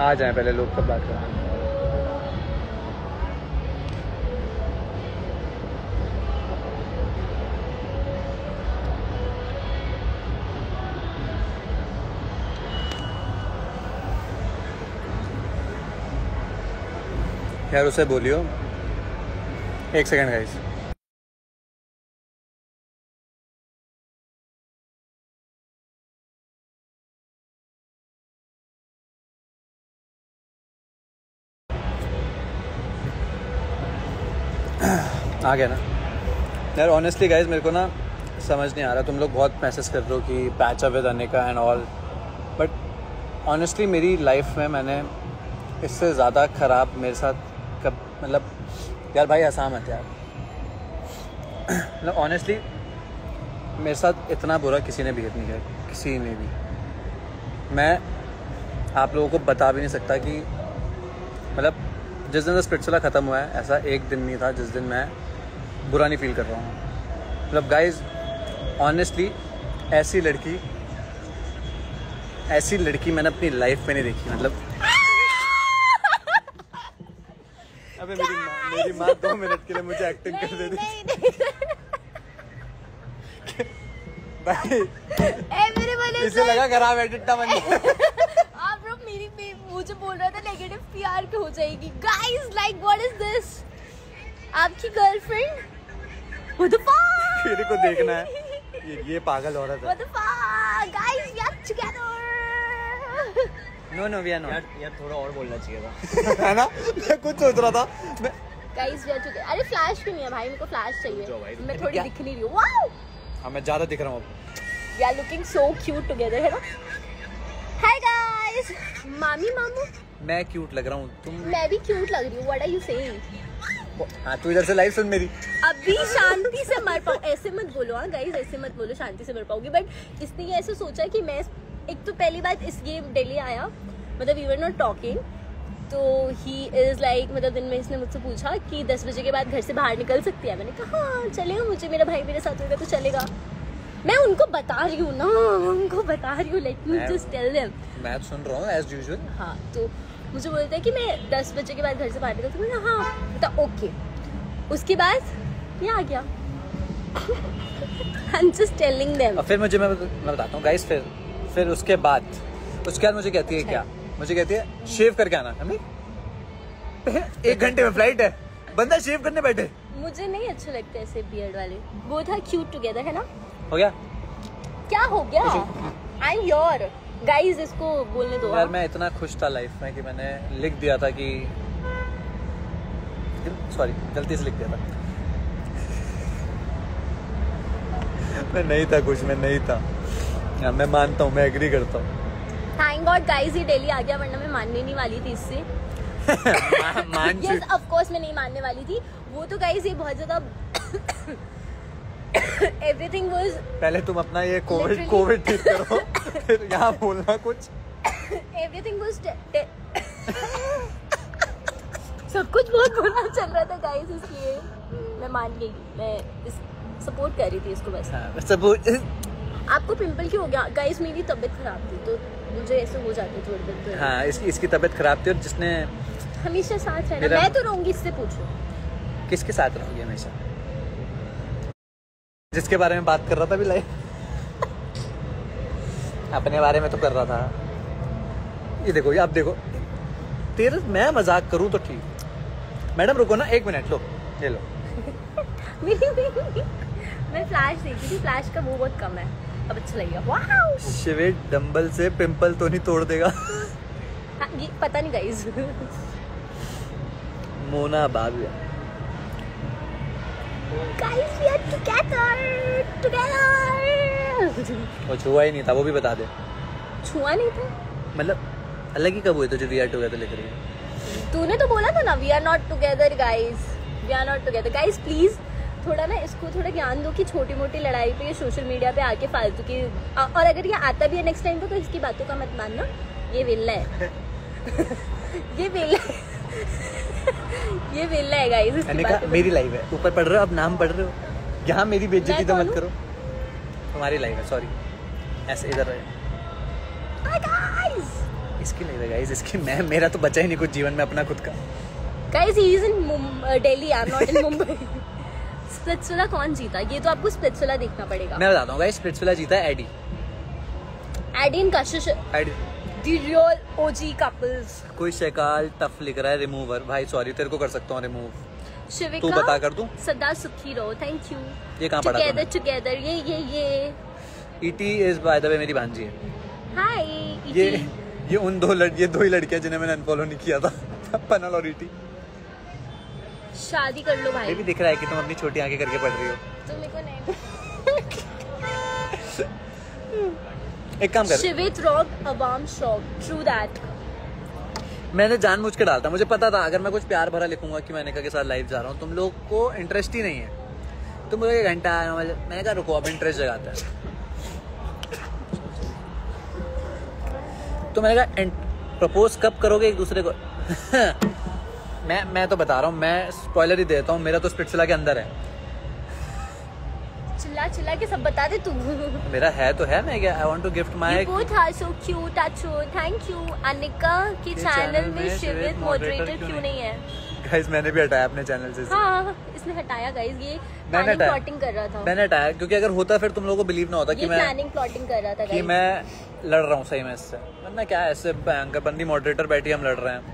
आ जाए पहले लोग तब बात करें। यार उसे बोलियो, एक सेकंड गाइस। आ गया ना यार। ऑनेस्टली गाइस मेरे को ना समझ नहीं आ रहा, तुम लोग बहुत मैसेज कर रहे हो कि patch up with Anika and all, but honestly मेरी लाइफ में मैंने इससे ज़्यादा ख़राब मेरे साथ कब, मतलब यार भाई हंसा मत यार, मतलब ऑनेस्टली मेरे साथ इतना बुरा किसी ने बिहेव नहीं किया, किसी ने भी। मैं आप लोगों को बता भी नहीं सकता कि मतलब जिस दिन स्पिरिचुअल ख़त्म हुआ है, ऐसा एक दिन नहीं था जिस दिन मैं बुरा नहीं फील कर रहा हूँ। मतलब गाइज ऑनेस्टली ऐसी लड़की मैंने अपनी लाइफ में नहीं देखी। मतलब अबे मेरी माँ 2 मिनट के लिए मुझे एक्टिंग कर देती भाई। इसे लगा खराब एडिट बन आप लोग मेरी मुझे बोल रहा था नेगेटिव पीआर हो जाएगी। Guys like what is this? आपकी गर्लफ्रेंड? What the fuck? मेरे को देखना है ये पागल औरत है। What the fuck? Guys we are together. No we are not. यार थोड़ा और बोलना चाहिए था है ना, मैं कुछ सोच रहा था। Guys we are together. अरे फ्लैश भी नहीं है भाई, मेरे को फ्लैश चाहिए। मैं थोड़ी क्या? दिख नहीं रही हूँ। वाओ हाँ मैं ज़्यादा दिख रहा हूँ अब। We are looking so cute together, है ना? हाय गाइस, मामी मामू। मैं क्यूट लग रहा हूँ, तुम? मैं भी क्यूट लग रही हूँ। What are you saying? हाँ तू इधर से लाइव सुन मेरी। अभी शांति से मर पाऊँ, ऐसे मत बोलो। हाँ गाइस ऐसे मत बोलो, शांति से मर पाऊंगी। बट इसने ये ऐसे सोचा कि मैं, एक तो पहली बात इस ये दिल्ली आया, मतलब वी वर नॉट टॉकिंग, तो ही इज लाइक, मतलब दिन में इसने मुझसे पूछा कि 10 बजे के बाद घर से बाहर निकल सकती है। मैंने कहा हाँ चलेगा, मुझे मेरा भाई मेरे साथ होगा तो चलेगा। मैं उनको बता रही हूँ ना, उनको बता रही हूँ, let me just tell them. मैं सुन रहा हूँ एज यूजुअल। हाँ तो मुझे बोलता है कि मैं 10 बजे के बाद घर से बाहर निकलती हूँ। मैंने हाँ तो ओके। उसके बाद ये आ गया। I'm just telling them। और फिर मुझे मैं बताता हूँ गाइस। फिर उसके बाद मुझे कहती है क्या, मुझे कहती है शेव करके आना। हमें 1 घंटे में फ्लाइट है, बंदा शेव करने बैठे। मुझे नहीं अच्छे लगते ऐसे बियर्ड वाले। वो था क्यूट टुगेदर, है ना? हो गया? क्या हो गया? आई एम योर गाइस, इसको बोलने दो। यार मैं इतना खुश था लाइफ में कि मैंने लिख दिया था कि, सॉरी गलती से लिख दिया था। मैं नहीं था खुश, मैं नहीं था। या मैं मानता हूँ, मैं एग्री करता हूँ। थैंक गॉड गाइस ये डेली आ गया, वरना मैं मानने नहीं वाली थी इससे। यस ऑफ कोर्स मैं नहीं मानने वाली थी। वो तो गाइस ये बहुत ज्यादा एवरीथिंग वाज। पहले तुम अपना ये कोविड ठीक करो, फिर यहाँ बोलना कुछ। एवरीथिंग वाज सब कुछ बहुत बुरा चल रहा था गाइस, इसलिए मैं मान गई। मैं सपोर्ट कर रही थी इसको बस। सपोर्ट। आपको पिंपल क्यों हो गया गाइस? मेरी तबीयत खराब थी तो मुझे ऐसे हो जाती थोड़ी देर। हाँ इसकी तबीयत खराब थी, और जिसने हमेशा साथ रहना। मैं तो रहूंगी, इससे पूछो। किसके साथ रहोगी हमेशा? जिसके बारे में बात कर रहा था अभी लाइव। अपने बारे में तो कर रहा था। ये देखो, अब देखो तेरे, मैं मजाक करूं तो ठीक। मैडम रुको ना 1 मिनट, लो ये लो। मैं फ्लैश देखी थी, फ्लैश का वो बहुत कम है, अब अच्छा लगेगा। वाओ शिवेट डंबल से पिंपल तो नहीं तोड़ देगा। हाँ, ये पता नहीं गाइस। मोना बाबू गाइस वी आर टुगेदर। वो छुआ ही नहीं था, वो भी बता दे। छुआ नहीं था मतलब अलग ही कब हुए तुझे वी आर टुगेदर लिख रही है? तूने तो बोला था ना we are not together guys, we are not together. Guys please थोड़ा ना इसको थोड़ा ज्ञान दो कि छोटी मोटी लड़ाई पे, ये सोशल मीडिया पे आके फालतू की, और अगर ये आता भी है नेक्स्ट टाइम तो इसकी बातों का मत मानना। ये विल्ला है। ये विल्ला है। ये विल्ला है गाइस। मेरी लाइव है, ऊपर पढ़ रहे हो, अब नाम पढ़ रहे हो, यहाँ मेरी बेइज्जती तो मत करो। तुम्हारी लाइव है, सॉरी। ऐसे इधर रहे। इसकी नहीं गाइस, इसकी मेरा तो बचा ही नहीं कुछ जीवन में अपना खुद का। Guys he is in Delhi, I am not in Mumbai. Splitsvilla कौन जीता? ये तो आपको स्प्लिट्सविला देखना पड़ेगा। मैं बताता हूँ गाइस, स्प्लिट्सविला जीता है Eddie and Kashish, Eddie the real OG couples. कोई शेकाल टफ लिख रहा है रिमूवर। भाई सॉरी, तेरे को कर सकता हूँ रिमूव। शिविका तू बता कर दूं? सदा सुखी रहो, थैंक यू। ये कहाँ पढ़ा टुगेदर टुगेदर, ये ईटी इज बाय द वे मेरी भांजी है। हाय ये उन ये दो ही लड़कियां जिन्हें मैंने अनफॉलो नहीं किया था, पनल और ईटी। शादी कर लो भाई। ये भी दिख रहा है कि तुम अपनी छोटी आंखें करके पढ़ रही हो। तुम्हें को नहीं। एक काम कर, शिवित रॉक अवाम शॉक, ट्रू दैट। मैंने जानबूझ के डालता, मुझे पता था अगर मैं कुछ प्यार भरा लिखूंगा कि मैंने कहा के साथ लाइव जा रहा हूँ, तुम लोग को इंटरेस्ट ही नहीं है। तुम लोग 1 घंटा मैंने कहा रुको, अब इंटरेस्ट जगाता है। तो मैंने कहा प्रपोज कब करोगे एक दूसरे को? मैं तो बता रहा हूँ, मैं स्पॉइलर ही देता हूँ, मेरा तो स्प्लिट्सविला के अंदर है। चिल्ला के सब बता दे तू। मेरा है तो है, मैं क्या I want to gift my both are so cute, अच्छो थैंक यू। अनिका के चैनल में शिवित मॉडरेटर क्यों नहीं है? गाइस मैंने भी हटाया अपने चैनल से। हाँ इसने हटाया गाइस, ये मैंने प्लॉटिंग कर रहा था। मैंने हटाया क्योंकि अगर होता फिर तुम लोगों को बिलीव ना होता कि मैं प्लानिंग प्लॉटिंग कर रहा था कि मैं लड़ रहा हूँ सही में इससे, वरना क्या है, ऐसे भयंकर बंदी मॉडरेटर बैठी हम लड़ रहे हैं।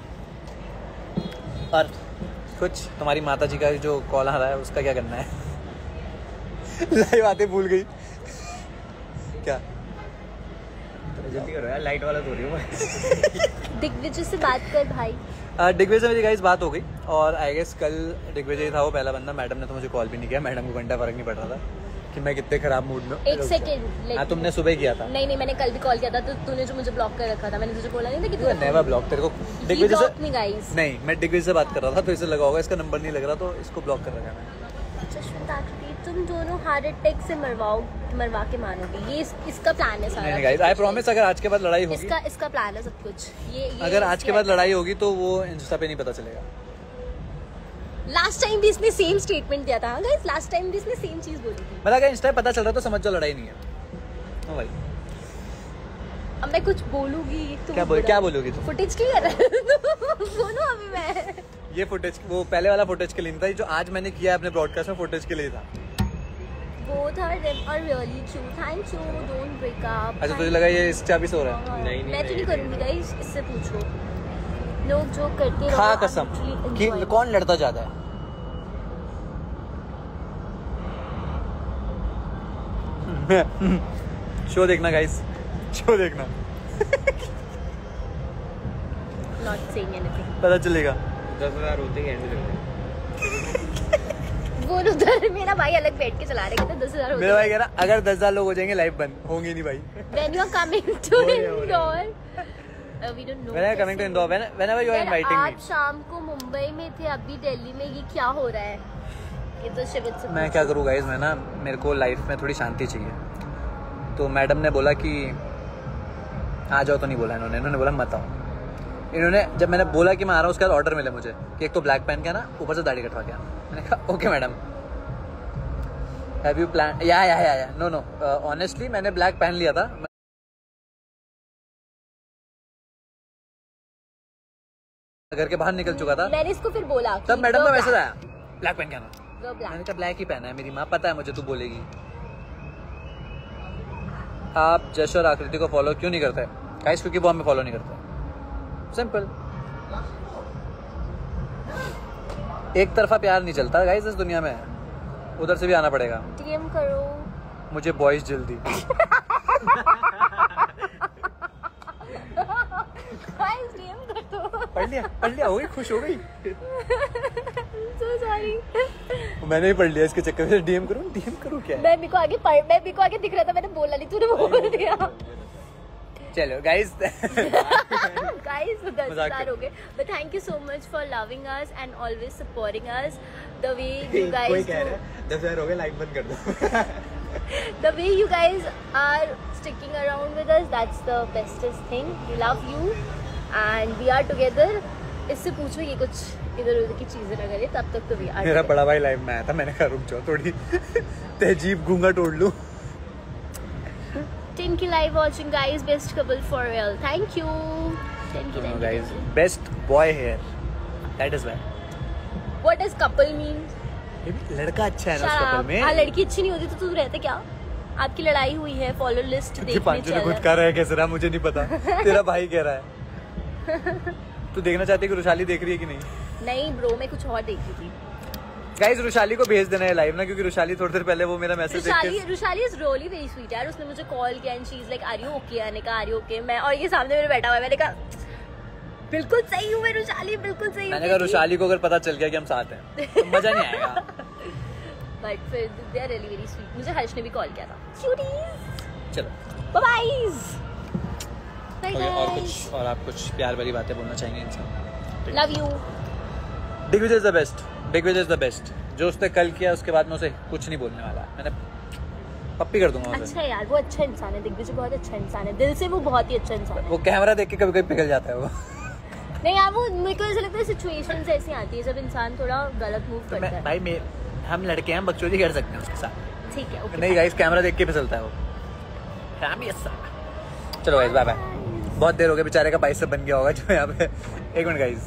और कुछ तुम्हारी माता जी का जो कॉल आ रहा है उसका क्या करना है? लाइव आते भूल गई क्या? जल्दी करो यार, लाइट वाला धो रही हूँ मैं। दिग्विजय से बात कर भाई। दिग्विजय से मेरी गाइस बात हो गई और आई गेस कल दिग्विजय था वो पहला बंदा। मैडम ने तो मुझे कॉल भी नहीं किया, मैडम को घंटा फर्क नहीं पड़ रहा था कि मैं कितने खराब मूड में। एक सेकंड, हाँ तुमने सुबह किया था। नहीं मैंने कल भी कॉल किया था, तो तूने जो मुझे ब्लॉक कर रखा था, मैंने तुझे बोला नहीं था कि तू नेवर ब्लॉक। तेरे को दिग्विजय से गाइस नहीं, मैं दिग्विजय से बात कर रहा था तो इसे लगा होगा इसका नंबर नहीं लग रहा तो इसको ब्लॉक कर रखा है। तुम दोनों हार्ट अटैक से मरवा के मानोगे, ये इसका प्लान है सारा। नहीं गाइस आई प्रॉमिस, अगर आज के बाद लड़ाई होगी, इसका प्लान है सब कुछ। ये अगर आज के बाद लड़ाई होगी तो वो इंस्टा पे नहीं पता चलेगा। लास्ट टाइम भी इसने सेम स्टेटमेंट दिया था गाइस, लास्ट टाइम भी इसने सेम चीज बोली थी। मतलब अगर इंस्टा पे पता चल रहा तो समझ जाओ लड़ाई नहीं है। ओ भाई अब मैं कुछ बोलूंगी तो क्या बोलोगी तुम? फुटेज क्लियर है। बोलो अभी मैं ये फुटेज, वो पहले वाला फुटेज के लिए नहीं था, जो आज मैंने किया अपने ब्रॉडकास्ट में फुटेज के लिए था। Both are them are really cute. Thank you. Don't break up. अच्छा तुझे लगा ये इस चाबी से हो रहा है? नहीं, मैं तो नहीं करूंगी गाइस, इससे पूछो। लोग जो करते रहो। खा कसम कि कौन लड़ता ज्यादा है? शो देखना गाइस, शो देखना। Not saying anything. पता चलेगा। 10,000 होते हैं एंड लगते वो उधर मेरा भाई अलग बैठ के चला रहे थे 10,000 होते। मेरा भाई कह रहा अगर 10,000 लोग हो जाएंगे लाइव बंद होंगे नहीं भाई। When you are coming to Indore, we don't know. When I coming to Indore, whenever you are inviting me. आप शाम को मुंबई में थे, अभी दिल्ली में, ये क्या हो रहा है? ये तो शिवित से मैं क्या करूँ गाइस, मैं ना मेरे को लाइफ में थोड़ी शांति चाहिए। तो मैडम ने बोला कि आ जाओ, तो नहीं बोला इन्होंने बोला मत आओ। इन्होंने जब मैंने बोला कि मैं आ रहा हूँ उसके बाद ऑर्डर मिले मुझे कि एक तो ब्लैक पहन के आना, ऊपर से दाढ़ी कटवा के आना। मैंने कहा okay madam, have you plan? या नो ऑनेस्टली मैंने ब्लैक पहन लिया था, घर के बाहर निकल चुका था। मैंने इसको फिर बोला तब मैडम का मैसेज आया ब्लैक पहन के आना। मैंने कहा ब्लैक ही पहना है, मेरी माँ पता है मुझे तू बोलेगी। आप जश और आकृति को फॉलो क्यों नहीं करते गाइस? क्योंकि वो हमें फॉलो नहीं करते, सिंपल। एक तरफा प्यार नहीं चलता गाइस इस दुनिया में, उधर से भी आना पड़ेगा। डीएम करो मुझे बॉयज जल्दी। गाइस डीएम कर दो। पढ़ लिया हो गई, खुश हो गई। सो सॉरी, मैंने भी पढ़ लिया, इसके चक्कर में डीएम करूं क्या है? मैं भी को आगे दिख रहा था, मैंने बोला नहीं, तूने बोल दिया। चलो गाइस गाइस 10,000 हो गए, but thank you so much for loving us and always supporting us the way you guys. कोई कह रहा है 10,000 हो गए, लाइक बंद कर दो। The way you guys are sticking around with us, that's the bestest thing. We love you and we are together. इससे पूछो ये कुछ इधर उधर की चीजें ना करे, तब तक तो we are मेरा बड़ा भाई लाइव में आया था, मैंने कहा रुक जाओ थोड़ी तहजीब गूंगा तोड़ लूं। टिन you live watching guys. Best couple for real. Thank you. Thank you. guys, best boy here. That is why. What does couple mean? लड़का अच्छा है ना उस Shut कपल up. में। हाँ, लड़की अच्छी नहीं होती तो तू रहते क्या? आपकी लड़ाई हुई है, फॉलो लिस्ट देखने पांचू ने खुद चला। कह रहा है कैसे रहा मुझे नहीं पता। तेरा भाई कह रहा है। तू देखना चाहती है कि रुशाली देख रही है कि नहीं? नहीं ब्रो, मैं कुछ और देख रही थी। गाइस रुशाली को भेज देना है लाइव ना, क्योंकि रुशाली थोड़ी देर पहले वो मेरा मैसेज देख के Rushali is really very sweet यार। उसने मुझे कॉल किया and she is like are you okay? मैंने कहा आर यू ओके? मैं और ये सामने मेरे बैठा हुआ है, मैंने कहा बिल्कुल सही हूँ मैं रुशाली, बिल्कुल सही हूँ। मैंने कहा रुशाली को अगर पता चल गया कि हम साथ हैं तो मजा नहीं आएगा। बट फिर they are really very sweet. मुझे हर्ष ने भी कॉल किया था। क्यूटीज, चलो बाय बाय। और कुछ और आप कुछ प्यार वाली बातें बोलना चाहेंगे इंसान? Love you. Digvijay is the best, Digvijay is the best. जो उसने कल किया उसके बाद मैं उसे कुछ नहीं बोलने वाला। मैंने पप्पी कर दूंगा उसे। अच्छा है यार, वो अच्छा इंसान है। दिग्विजय बहुत अच्छा इंसान है, दिल से वो बहुत ही अच्छा इंसान है। वो कैमरा देख के कभी कभी पिघल जाता है वो। नहीं यार, वो मेरे को ऐसा लगता है सिचुएशंस ऐसी आती है जब इंसान थोड़ा गलत मूव करता है। भाई हम लड़के हैं, बकचोदी कर सकते हैं उसके साथ। ठीक है, ओके। नहीं गाइस, कैमरा देख के फिसलता है वो। चलो गाइस, बाय बाय। बहुत देर हो गई, बेचारे का बाइसेप बन गया होगा जो यहाँ पे। एक मिनट गाइस।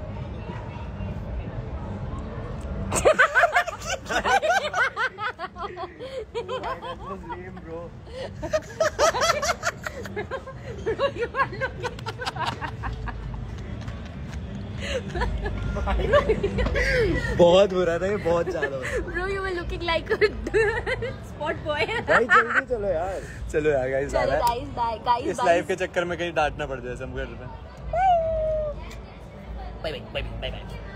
बहुत बुरा था ये, बहुत ज्यादा। Bro, you were looking like a spot boy. भाई जल्दी चलो यार। चलो यार गाइस, चलो guys, bye guys, इस लाइव के चक्कर में कहीं डांट ना पड़ जाए हमको। Bye bye bye bye.